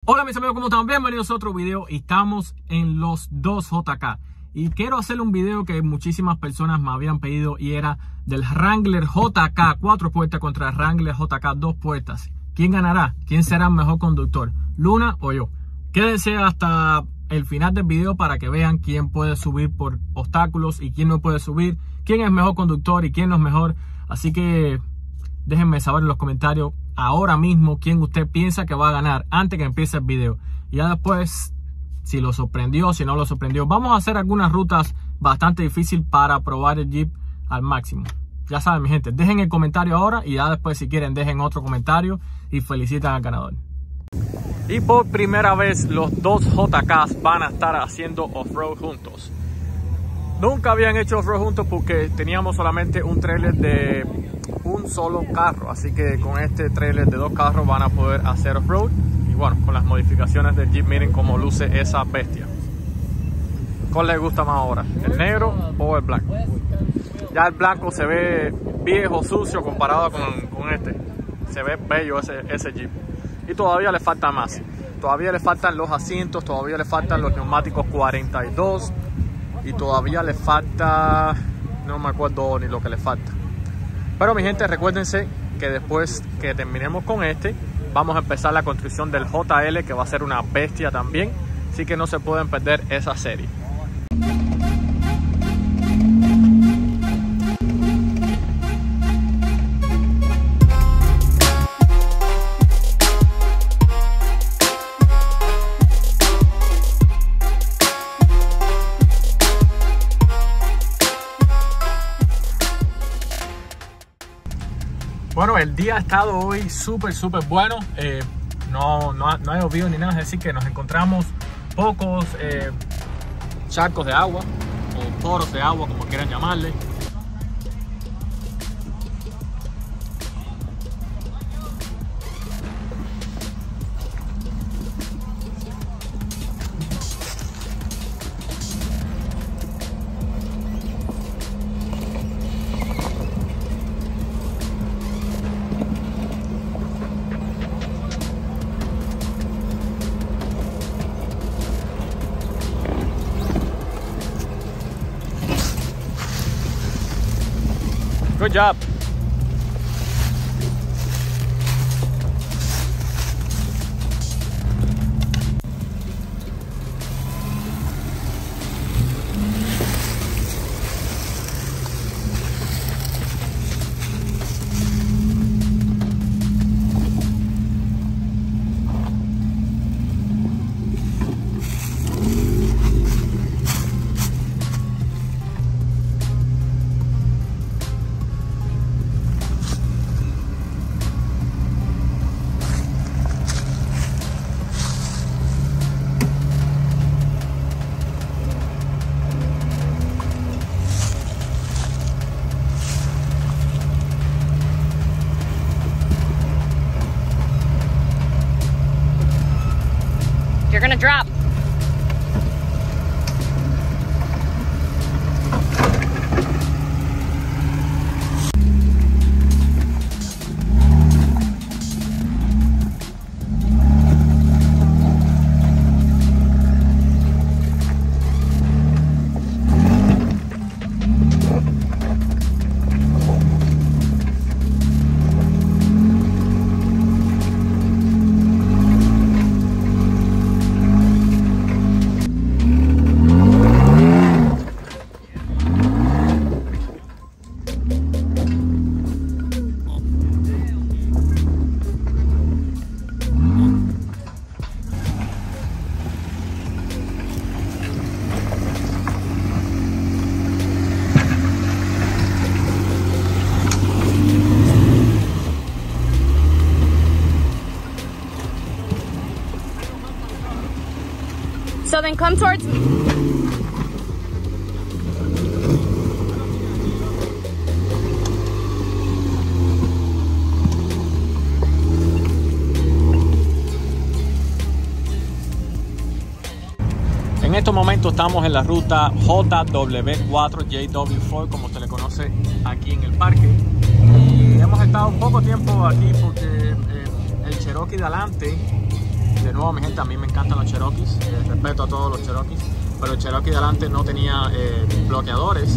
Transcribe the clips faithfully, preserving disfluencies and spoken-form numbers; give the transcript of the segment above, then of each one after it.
Hola mis amigos, ¿cómo están? Bienvenidos a otro video y estamos en los dos J K. Y quiero hacer un video que muchísimas personas me habían pedido y era del Wrangler J K cuatro puertas contra el Wrangler J K dos puertas. ¿Quién ganará? ¿Quién será el mejor conductor? ¿Luna o yo? Quédense hasta el final del video para que vean quién puede subir por obstáculos y quién no puede subir, quién es mejor conductor y quién no es mejor. Así que déjenme saber en los comentarios ahora mismo quién usted piensa que va a ganar antes que empiece el video. Y ya después, si lo sorprendió, si no lo sorprendió. Vamos a hacer algunas rutas bastante difíciles para probar el Jeep al máximo. Ya saben, mi gente, dejen el comentario ahora y ya después, si quieren, dejen otro comentario y felicitan al ganador. Y por primera vez los dos J Ks van a estar haciendo off-road juntos. Nunca habían hecho off-road juntos porque teníamos solamente un trailer de un solo carro. Así que con este trailer de dos carros van a poder hacer off-road. Y bueno, con las modificaciones del Jeep, miren cómo luce esa bestia. ¿Cuál les gusta más ahora? ¿El negro o el blanco? Ya el blanco se ve viejo, sucio comparado con, con este. Se ve bello ese, ese Jeep. Y todavía le falta más. Todavía le faltan los asientos, todavía le faltan los neumáticos cuarenta y dos. Y todavía le falta, no me acuerdo ni lo que le falta. Pero mi gente, recuérdense que después que terminemos con este, vamos a empezar la construcción del J L, que va a ser una bestia también. Así que no se pueden perder esa serie. Bueno, el día ha estado hoy súper, súper bueno. Eh, no, no, no ha llovido ni nada, es decir que nos encontramos pocos eh, charcos de agua o poros de agua, como quieran llamarle. Good job. You're gonna drop. So then come towards me. En estos momentos estamos en la ruta J W cuatro, J W cuatro, como se le conoce aquí en el parque. Y hemos estado poco tiempo aquí porque eh, el Cherokee de adelante, de nuevo, mi gente, a mí me encantan los Cherokees, eh, respeto a todos los Cherokees, pero el Cherokee de delante no tenía eh, bloqueadores.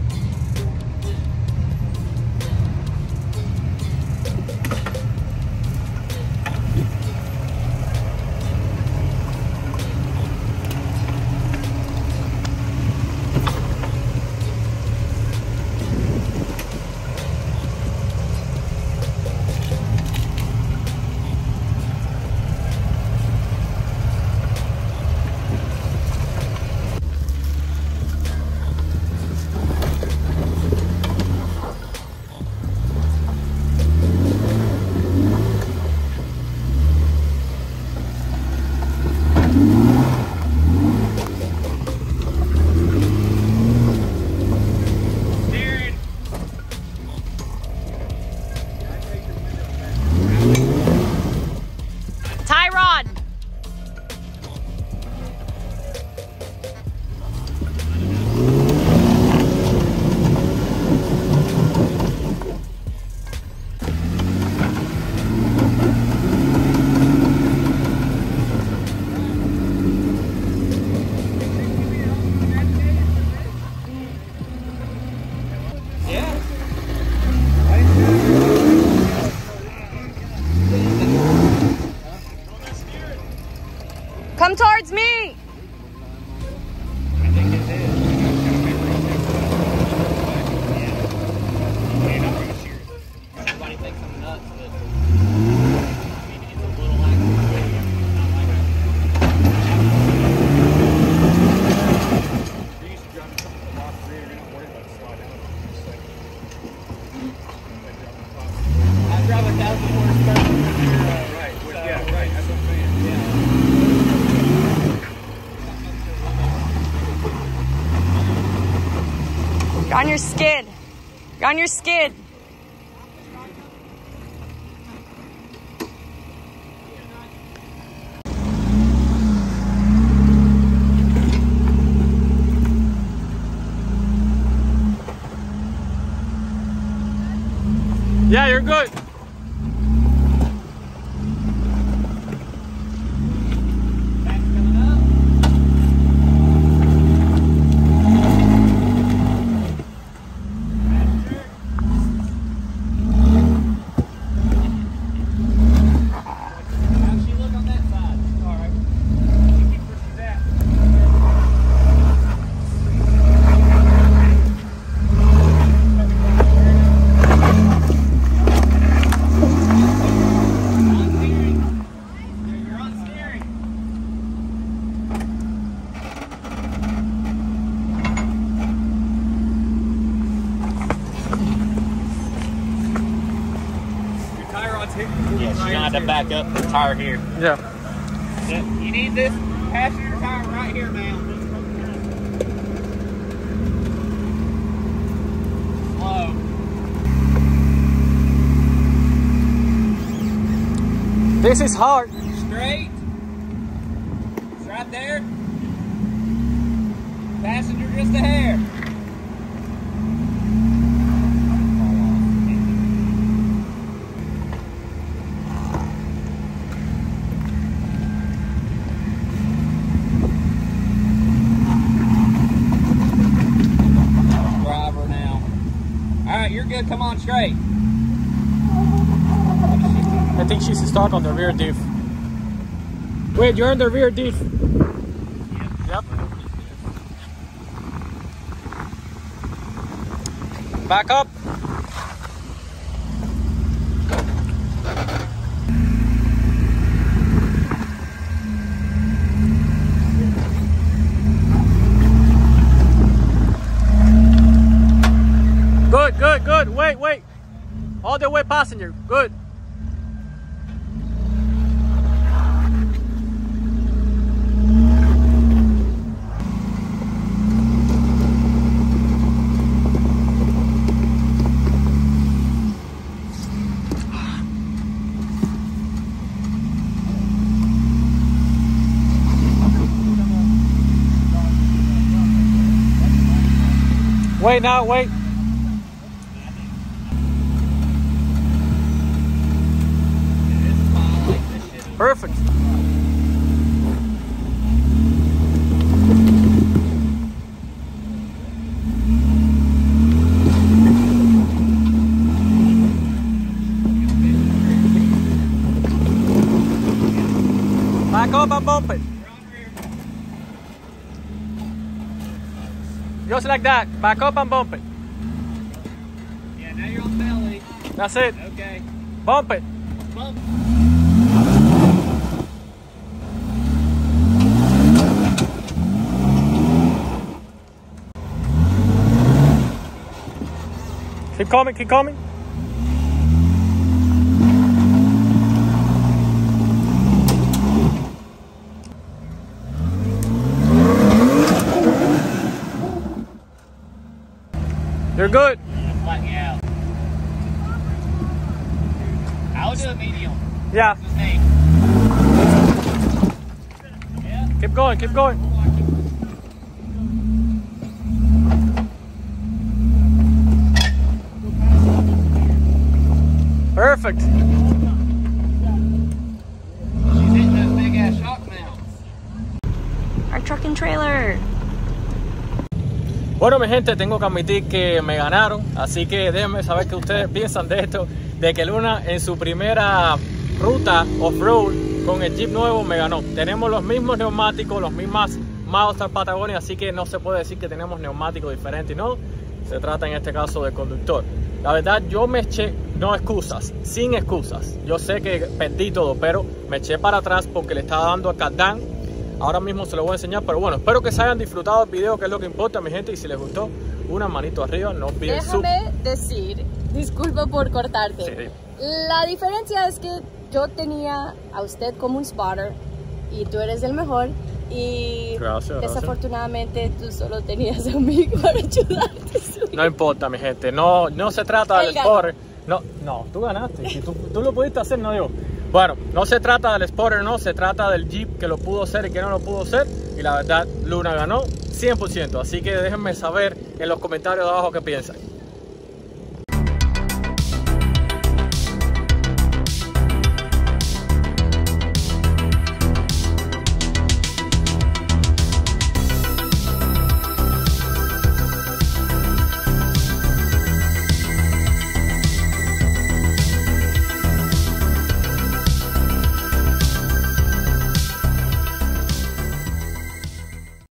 Come towards me. You're on your skid. You're on your skid. Yeah, you're good. Yes, you're gonna have to back up the tire here. Yeah. You need this passenger tire right here, man. Slow. This is hard. Straight. It's right there. Passenger just a hair. You're good. Come on straight. I think she's stuck on the rear diff. Wait, you're in the rear diff. Yep. Back up. Good, good, good. Wait, wait. All the way passenger. Good. Wait now, wait. Perfect. Back up and bump it. Just like that. Back up and bump it. Yeah, now you're on belly. That's it. Okay. Bump it. Bump. Keep coming, keep coming. You're good. Flatten you out. I'll do a medium. Yeah. What's his name? Yeah. Keep going, keep going. Perfect. She's hitting those big ass shock mounts. Our truck and trailer. Bueno, mi gente, tengo que admitir que me ganaron, así que déjenme saber qué ustedes piensan de esto, de que Luna en su primera ruta off-road con el Jeep nuevo me ganó. Tenemos los mismos neumáticos, los mismas Mazda Patagonia, así que no se puede decir que tenemos neumáticos diferentes, no, se trata en este caso del conductor. La verdad, yo me eché, no excusas, sin excusas, yo sé que perdí todo, pero me eché para atrás porque le estaba dando a cardan. Ahora mismo se lo voy a enseñar, pero bueno, espero que se hayan disfrutado el video, que es lo que importa, mi gente. Y si les gustó, una manito arriba, no olviden su... Déjame decir, disculpa por cortarte. Sí. La diferencia es que yo tenía a usted como un spotter y tú eres el mejor. Y Gracias, desafortunadamente tú solo tenías a mí para ayudarte. No importa, mi gente, no, no se trata del Él ganó. spotter. No, no, tú ganaste, si tú, tú lo pudiste hacer, no yo. Bueno, no se trata del spotter, no, se trata del Jeep que lo pudo hacer y que no lo pudo hacer. Y la verdad, Luna ganó cien por ciento. Así que déjenme saber en los comentarios de abajo qué piensan.